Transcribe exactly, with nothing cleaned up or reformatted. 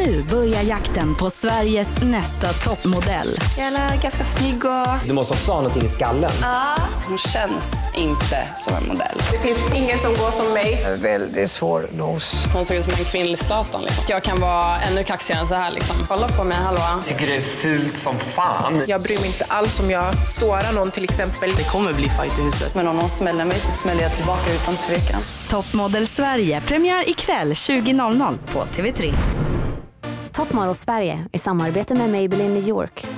Nu börjar jakten på Sveriges nästa toppmodell. Jag är ganska snygg och... Du måste också ha någonting i skallen. Ja. Hon känns inte som en modell. Det finns ingen som går som mig. Väldigt svår nos. Hon såg ut som en kvinnlig Zlatan liksom. Jag kan vara ännu kaxigare än så här liksom. Kolla på mig, hallå. Jag tycker det är fult som fan. Jag bryr mig inte alls om jag sårar någon till exempel. Det kommer bli fight i huset. Men om någon smäller mig så smäller jag tillbaka utan tvekan. Toppmodell Sverige premiär ikväll tjugo noll noll på T V tre. Toppmodell Sverige i samarbete med Maybelline New York.